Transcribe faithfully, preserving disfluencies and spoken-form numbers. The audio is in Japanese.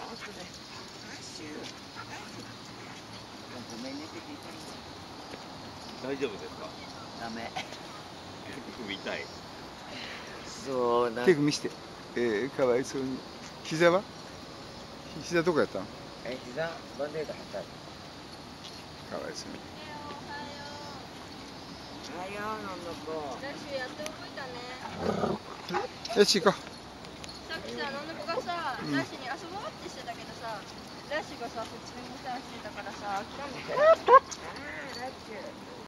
ごめんねって聞いた大丈夫ですか？ ダメ。 首痛い。 そうな。 手見して。えー、かわいそうに。膝は？膝どこやったの？ え、膝バンデード貼った。 かわいそうに。 おはよう、のんのこ。 ラッシュやって覚えたね。 よし行こさっきさ、のんのこがさ、ラッシュに遊ぼうってしてたけどさ、ラッシュがさ、そっちのモーターしてたからさ、諦めて。 あー、ラッシュ。